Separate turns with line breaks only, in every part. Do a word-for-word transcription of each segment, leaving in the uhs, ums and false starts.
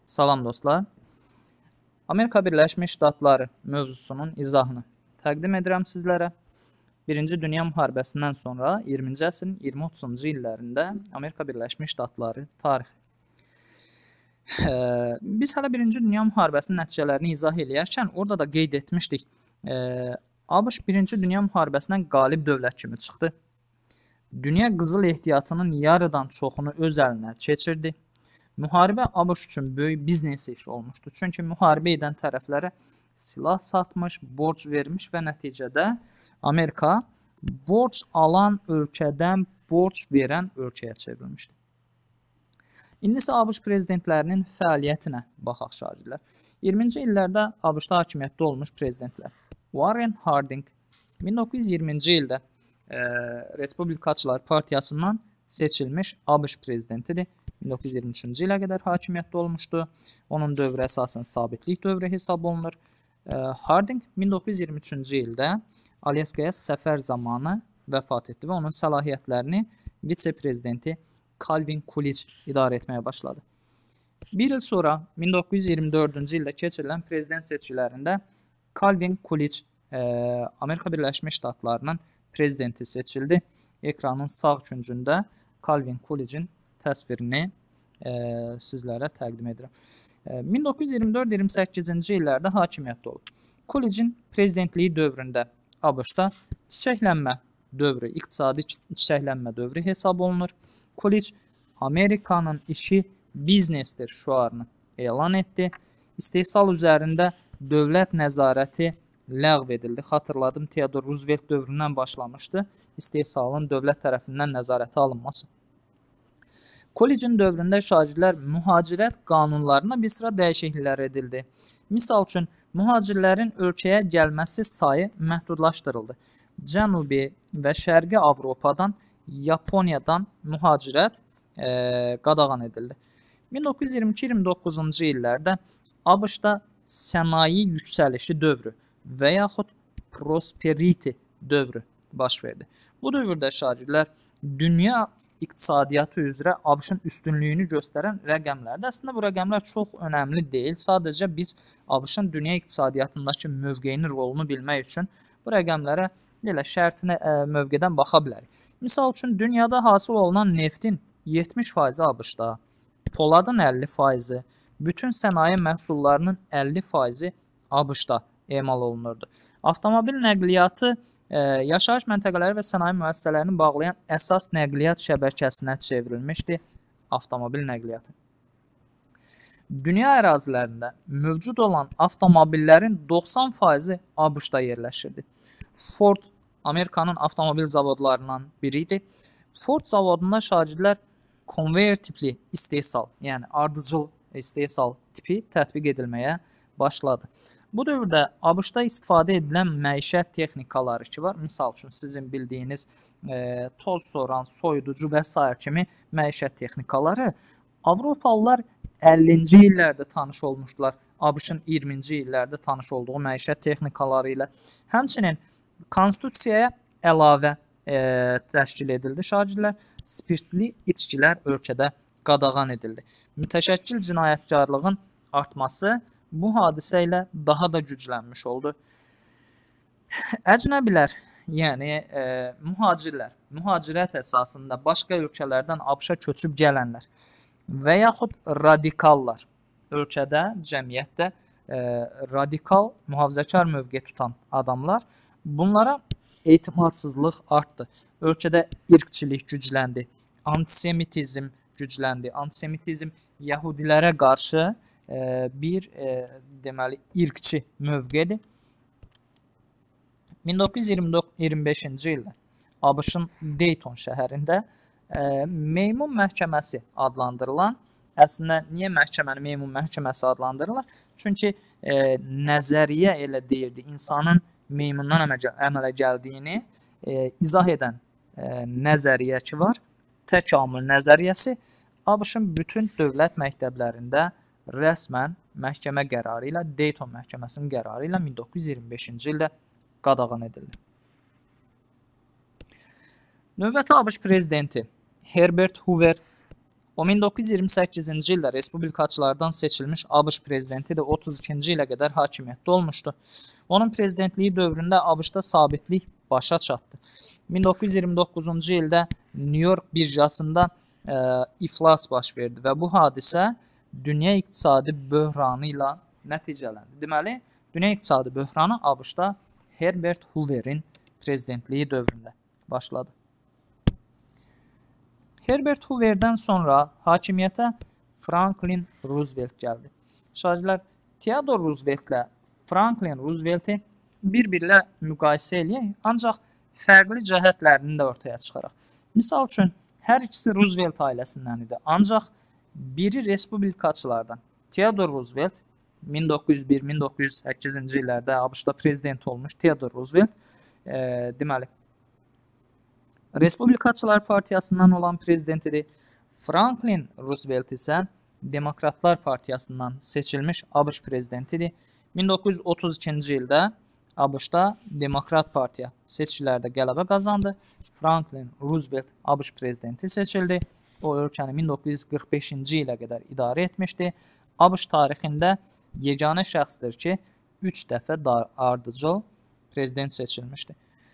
Salam dostlar. Amerika Birləşmiş Ştatları mövzusunun izahını təqdim edirəm sizlərə. Birinci Dünya Müharibəsindən sonra iyirminci əsrin iyirmi otuzuncu illərində Amerika Birləşmiş Ştatları tarixi. Biz hələ Birinci Dünya Müharibəsinin nəticələrini izah eləyərkən orada da qeyd etmişdik. ABŞ Birinci Dünya Müharibəsindən qalib dövlət kimi çıxdı. Dünya qızıl ehtiyatının yarıdan çoxunu öz əlinə keçirdi. Müharibə ABŞ üçün böyük biznes işi olmuşdu. Çünki müharibə edən tərəflərə silah satmış, borc vermiş və nəticədə Amerika borc alan ölkədən borc verən ölkəyə çevrilmişdi. İndi isə ABŞ prezidentlərinin fəaliyyətinə baxaq şagirdlər. iyirminci illərdə ABŞ-da hakimiyyətdə olmuş prezidentlər. Warren Harding min doqquz yüz iyirminci ildə e, Respublikaçılar Partiyasından seçilmiş ABŞ prezidentidir. min doqquz yüz iyirmi üçüncü ilə qədər hakimiyyətdə olmuşdu. Onun dövrü əsasən sabitlik dövrü hesab olunur. Harding min doqquz yüz iyirmi üçüncü ildə Alyaskaya səfər zamanı vəfat etdi və onun səlahiyyətlərini vitse-prezidenti Calvin Coolidge idarə etməyə başladı. Bir il sonra min doqquz yüz iyirmi dördüncü ildə keçirilən prezident seçkilərində Calvin Coolidge e, Amerika Birləşmiş Ştatlarının prezidenti seçildi. Ekranın sağ küncündə Calvin Coolidge'in təsvirini e, sizlərə təqdim edirəm. E, min doqquz yüz iyirmi dörd iyirmi səkkizinci illərdə hakimiyyətdə olub. Coolidge'in prezidentliyi dövründə ABŞ-da çiçəklənmə dövrü, iqtisadi çiçəklənmə dövrü hesab olunur. Coolidge Amerikanın işi biznesdir şüarını elan etdi. İstehsal üzərində dövlət nəzarəti ləğv edildi. Xatırladım, Theodore Roosevelt dövründən başlamışdı istehsalın dövlət tərəfindən nəzarətə alınması. Coolidge'in dövründə şagirdlər mühacirət qanunlarına bir sıra dəyişikliklər edildi. Misal üçün, mühacirlərin ölkəyə gəlməsi sayı məhdudlaşdırıldı. Cənubi və Şərqi Avropadan, Yaponiyadan mühacirət e, qadağan edildi. min doqquz yüz iyirmi iki iyirmi doqquzuncu illərdə ABŞ-da sənaye yüksəlişi dövrü və yaxud prosperity dövrü baş verdi. Bu dövrdə şagirdlər dünya iqtisadiyyatı üzrə ABŞ-ın üstünlüyünü göstərən rəqəmlərdir. Əslində bu rəqəmlər çox önəmli deyil. Sadəcə biz ABŞ-ın dünya iqtisadiyyatındakı mövqeyinin rolunu bilmək üçün bu rəqəmlərə elə şərtinə ə, mövqedən baxa bilərik. Misal üçün dünyada hasil olunan neftin yetmiş faizi ABŞ-da, poladın əlli faizi, bütün sənaye məhsullarının əlli faizi ABŞ-da emal olunurdu. Avtomobil nəqliyyatı e, yaşayış məntəqələri və sənaye müəssisələrini bağlayan əsas nəqliyyat şəbəkəsinə çevrilmişdi avtomobil nəqliyyatı. Dünya ərazilərində mövcud olan avtomobillərin doxsan faizi ABŞ-da yerləşirdi. Ford Amerikanın avtomobil zavodlarından biri idi. Ford zavodunda şagirdlər konveyer tipli istehsal, yəni ardıcıl istehsal tipi tətbiq edilməyə başladı. Bu dövrdə ABŞ-da istifadə edilən məişət texnikaları ki var. Misal üçün sizin bildiyiniz e, toz soran, soyuducu və sair kimi məişət texnikaları Avropalılar əllinci illərdə tanış olmuşdular. ABŞ-ın iyirminci illərdə tanış olduğu məişət texnikaları ilə. Həmçinin konstitusiyaya əlavə e, təşkil edildi şagirdlər. Spirtli içkilər ölkədə qadağan edildi. Mütəşəkkil cinayətkarlığın artması bu hadisə ilə daha da güclənmiş oldu. Əcnəbilər, yəni e, mühacirlər, mühacirət əsasında başqa ölkələrdən ABŞ-a köçüb gələnlər və yaxud radikallar, ölkədə, cəmiyyətdə e, radikal, mühafizəkar mövqe tutan adamlar, bunlara etimadsızlıq artdı. Ölkədə irqçilik gücləndi, antisemitizm gücləndi. Antisemitizm Yahudilərə qarşı e, bir e, deməli irqçi mövqedir. min doqquz yüz iyirmi beşinci ildə ABŞ-ın Dayton şəhərində e, Meymun məhkəməsi adlandırılan, əslində niyə məhkəməni Meymun məhkəməsi adlandırırlar? Çünki e, nəzəriyyə elə deyirdi, insanın meymundan əmələ gəldiyini e, izah edən e, nəzəriyyə ki var, təkamül nəzəriyyəsi ABŞ-ın bütün dövlət məktəblərində rəsmən məhkəmə qərarı ilə, Dayton məhkəməsinin qərarı ilə min doqquz yüz iyirmi beşinci ildə qadağan edildi. Növbəti ABŞ prezidenti Herbert Hoover O min doqquz yüz iyirmi səkkizinci ildə respublikaçılardan seçilmiş ABŞ prezidenti də otuz ikinci ilə qədər hakimiyyətdə olmuşdu. Onun prezidentliyi dövründə ABŞ-da sabitlik başa çatdı. min doqquz yüz iyirmi doqquzuncu ildə New York birjasında e, iflas baş verdi və bu hadisə dünya iqtisadi böhranı ilə nəticələndi. Deməli, dünya iqtisadi böhranı ABŞ-da Herbert Hoover'in prezidentliyi dövründə başladı. Herbert Hoover'dən sonra hakimiyyətə Franklin Roosevelt gəldi. Şahidlər, Theodore Roosevelt ilə Franklin Roosevelt'i bir-birlə müqayisə eləyək, ancaq fərqli cəhətlərini də ortaya çıxaraq. Misal üçün, hər ikisi Roosevelt ailəsindən idi, ancaq biri respublikaçılardan. Theodore Roosevelt min doqquz yüz bir min doqquz yüz səkkizinci illərdə ABŞ-da prezident olmuş Theodore Roosevelt, e, deməli, Respublikaçılar Partiyasından olan prezidentidir. Franklin Roosevelt isə Demokratlar Partiyasından seçilmiş ABŞ prezidentidir. min doqquz yüz otuz ikinci ildə ABŞ-da Demokrat Partiya seçkilərdə qələbə qazandı. Franklin Roosevelt ABŞ prezidenti seçildi. O ölkəni min doqquz yüz qırx beşinci ilə qədər idarə etmişdi. ABŞ tarixində yeganə şəxsdir ki, üç dəfə ardıcıl prezident seçilmişdi.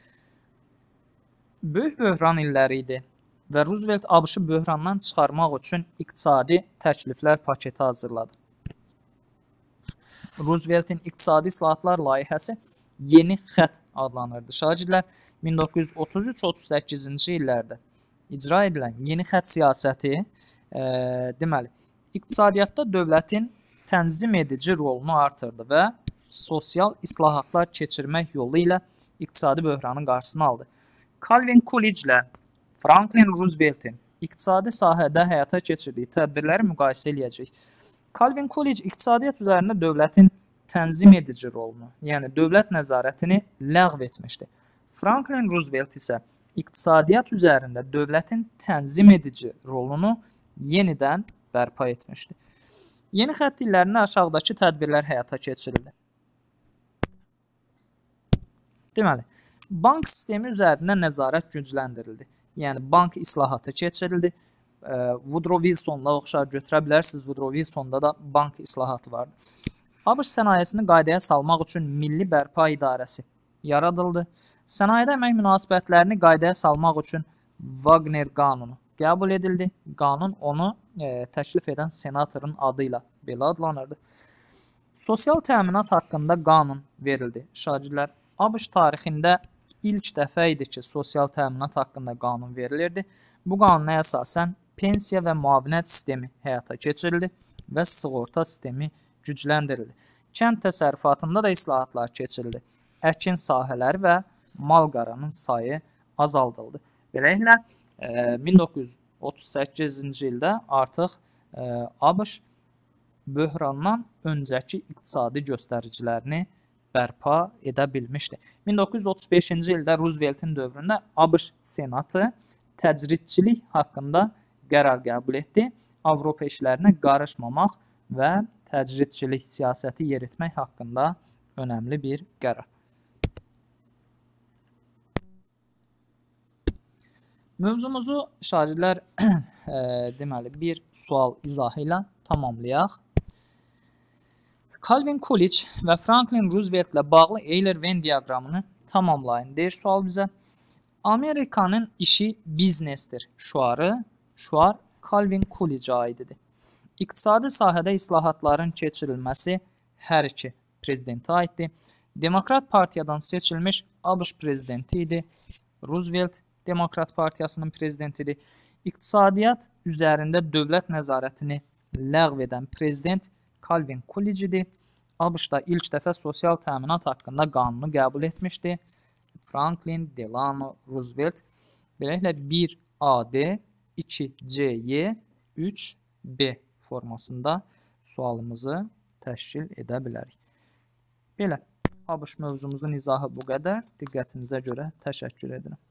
Böyük böhran illəri idi və Roosevelt ABŞ-ı böhrandan çıxarmaq üçün iqtisadi təkliflər paketi hazırladı. Roosevelt'in iqtisadi islahatlar layihəsi Yeni Xətt adlanırdı. Şagirdlər, min doqquz yüz otuz üç otuz səkkizinci illərdə icra edilən Yeni Xətt siyasəti, e, deməli, iqtisadiyyatda dövlətin tənzim edici rolunu artırdı və sosial islahatlar keçirmək yolu ilə iqtisadi böhranın qarşısını aldı. Calvin Coolidge ilə Franklin Roosevelt'in iqtisadi sahədə həyata keçirdiyi tədbirləri müqayisə eləyəcək. Calvin Coolidge iqtisadiyyat üzərində dövlətin tənzim edici rolunu, yəni dövlət nəzarətini ləğv etmişdi. Franklin Roosevelt isə iqtisadiyyat üzərində dövlətin tənzim edici rolunu yenidən bərpa etmişdi. Yeni Xətt illərində aşağıdakı tədbirlər həyata keçirildi. Deməli, bank sistemi üzərində nəzarət gücləndirildi. Yəni, bank islahatı keçirildi. Woodrow Wilson'la oxşar götürə bilərsiniz. Woodrow Wilson'da da bank islahatı vardı. ABŞ sənayesini qaydaya salmaq üçün Milli Bərpa İdarəsi yaradıldı. Sənayedə əmək münasibətlərini qaydaya salmaq üçün Wagner qanunu qəbul edildi. Qanun onu e, təklif edən senatorun adı ilə belə adlanırdı. Sosial təminat haqqında qanun verildi. Şagirdlər, ABŞ tarixində ilk dəfə idi ki, sosial təminat haqqında qanun verilirdi. Bu qanuna əsasən pensiya və müavinət sistemi həyata keçirildi və sığorta sistemi gücləndirildi. Kənd təsərrüfatında da islahatlar keçirildi. Əkin sahələri və mal-qaranın sayı azaldıldı. Beləliklə, min doqquz yüz otuz səkkizinci ildə artıq ABŞ böhrandan öncəki iqtisadi göstəricilərini bərpa edə bilmişdi. min doqquz yüz otuz beşinci ildə Roosevelt'in dövründə ABŞ Senatı təcridçilik haqqında qərar qəbul etdi. Avropa işlərinə qarışmamaq və təcridçilik siyasəti yeritmək haqqında önəmli bir qərar. Mövzumuzu şagirdlər e, deməli bir sual izahı ilə tamamlayaq. Calvin Coolidge və Franklin Roosevelt ilə bağlı Euler-Venn diaqramını tamamlayın. Deyir sual bizə. Amerikanın işi biznesdir. Şuarı, şuar Calvin Coolidge-ə aididir. İqtisadi sahədə islahatların keçirilməsi hər iki prezidentə aiddir. Demokrat Partiyadan seçilmiş ABŞ prezidenti idi. Roosevelt Demokrat Partiyasının prezidentidir. İqtisadiyyat üzərində dövlət nəzarətini ləğv edən prezident Calvin Coolidge-dir. ABŞ-da ilk dəfə sosial təminat haqqında qanunu qəbul etmişdi. Franklin Delano Roosevelt. Beləliklə bir A D, iki C Y, üç B formasında sualımızı təşkil edə bilərik. Belə, ABŞ mövzumuzun izahı bu qədər. Diqqətinizə görə təşəkkür edirəm.